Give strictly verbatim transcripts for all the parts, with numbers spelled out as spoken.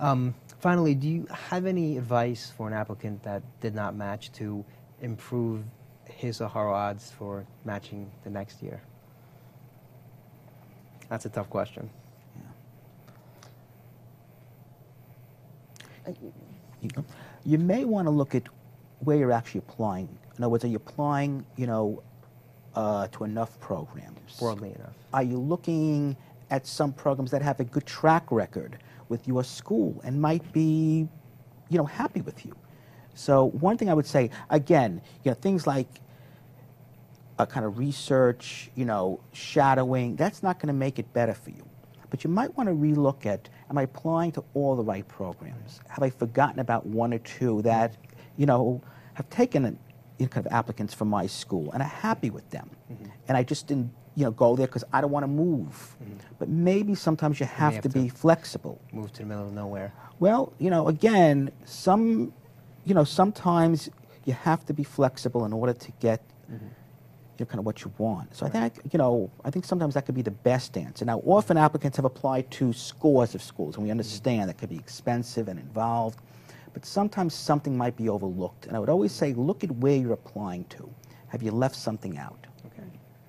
Um, finally, do you have any advice for an applicant that did not match to improve his or her odds for matching the next year? That's a tough question. Yeah. You, you may want to look at where you're actually applying. In other words, are you applying, you know, uh, to enough programs? Broadly enough. Are you looking at some programs that have a good track record with your school and might be, you know, happy with you? So one thing I would say, again, you know, things like a kind of research, you know, shadowing, that's not going to make it better for you. But you might want to relook at, am I applying to all the right programs? Have I forgotten about one or two that, you know, have taken an, you know, kind of applicants from my school and are happy with them? Mm-hmm. And I just didn't, you know, go there because I don't want to move. Mm-hmm. But maybe sometimes you have, you have to, to be flexible. Move to the middle of nowhere. Well, you know, again, some, you know, sometimes you have to be flexible in order to get, mm-hmm. you know, kind of what you want. So right. I think, you know, I think sometimes that could be the best answer. Now, often applicants have applied to scores of schools, and we understand mm-hmm. that could be expensive and involved. But sometimes something might be overlooked. And I would always say, look at where you're applying to. Have you left something out? Okay.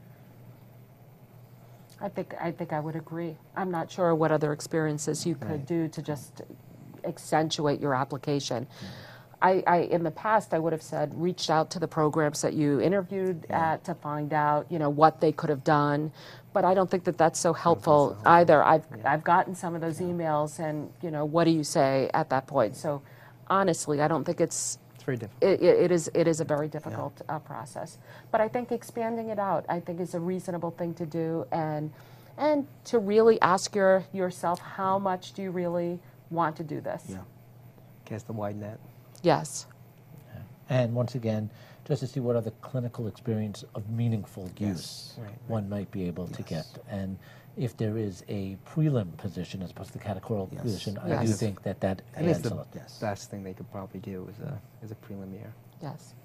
I think I think I would agree. I'm not sure what other experiences you could right. do to just accentuate your application. Yeah. I, I, in the past, I would have said, reached out to the programs that you interviewed yeah. at to find out, you know, what they could have done. But I don't think that that's so helpful, so helpful. either. I've, yeah. I've gotten some of those yeah. emails, and, you know, what do you say at that point? So, honestly, I don't think it's... It's very difficult. It, it, it, is, it is a very difficult yeah. uh, process. But I think expanding it out, I think, is a reasonable thing to do, and, and to really ask your, yourself, how much do you really want to do this? Yeah. Cast the wide net. Yes. Yeah. And once again, just to see what other clinical experience of meaningful yes. use right, right. one might be able yes. to get. And if there is a prelim position as opposed to the categorical yes. position, yes. I do think that that I think adds it's a the lot. yes. best thing they could probably do is a, is a prelim year. Yes.